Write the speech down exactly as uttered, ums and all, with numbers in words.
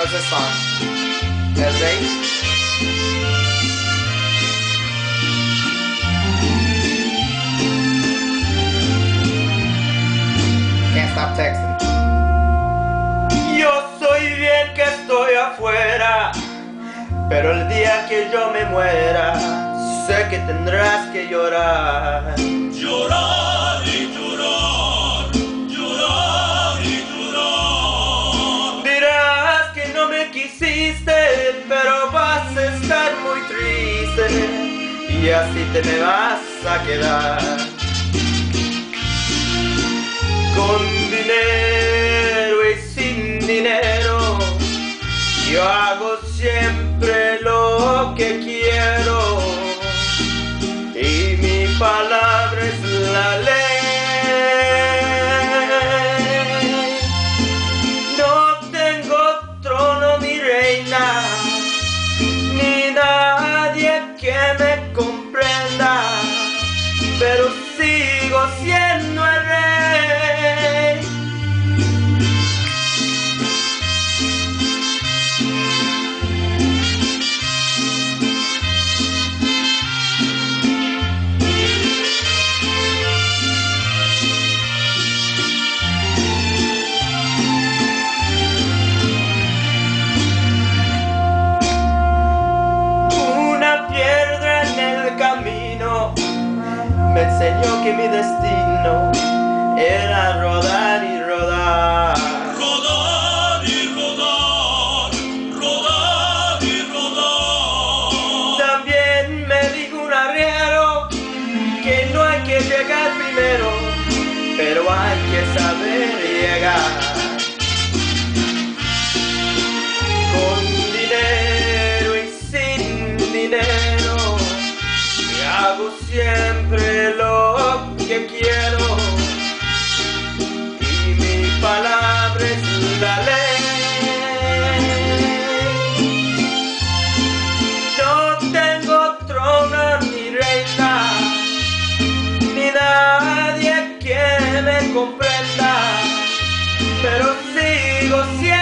knows this song? El Rey. Can't stop texting. Yo soy bien que estoy afuera, pero el día que yo me muera, sé que tendrás que llorar. Llorar y llorar, llorar y llorar. Dirás que no me quisiste, pero vas a estar muy triste, y así te me vas a quedar. Con dinero y sin dinero, yo hago siempre lo que quiero, y mi palabra es la ley. No tengo trono ni reina, ni nadie que me comprenda, pero sigo siendo el rey. Me enseñó que mi destino era rodar y rodar. Rodar y rodar, rodar y rodar. También me dijo un arriero que no hay que llegar primero, pero hay que saber llegar. Con dinero y sin dinero, hago siempre lo que quiero, y mi palabra es la ley. No tengo trono ni reina, ni nadie que me comprenda, pero sigo siendo